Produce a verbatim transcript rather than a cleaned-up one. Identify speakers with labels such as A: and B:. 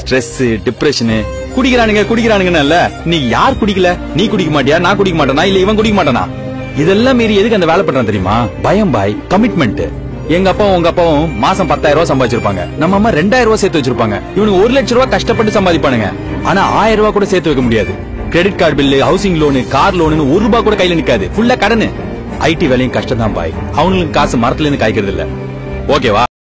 A: Stress, depression, குடிக்கிறானுங்க குடிக்கிறானுங்கன்னு நீ யார் குடிக்கல? நீ குடிக்க மாட்டியா? நான் குடிக்க மாட்டேனா? இல்ல இவன் குடிக்க மாட்டானா? இதெல்லாம் மீறி எதுக்கு அந்த வேலை பண்றான் தெரியுமா? பயம் பாய், கமிட்மெண்ட். எங்க அப்பாவும் உங்க அப்பாவும் மாசம் பத்தாயிரம் ரூபாய் சம்பாதிச்சிருப்பாங்க. நம்ம அம்மா ரெண்டாயிரம் ரூபாய் சேர்த்து வச்சிருப்பாங்க. இவனுக்கு ஒரு லட்சம் ரூபாய் கஷ்டப்பட்டு சம்பாதிப்பானுங்க. ஆனா ஆயிரம் ரூபாய் கூட சேர்த்து வைக்க முடியாது. Credit card bill, housing loan, car loan ஒரு ரூபாய் கூட கையில நிக்காது. ஃபுல்லா கடனு. ஐடி வேலையும் கஷ்டம் தான் பாய். அவங்களுக்கு காசு மரத்துல இருந்து காய்க்கிறது இல்ல. ஓகேவா?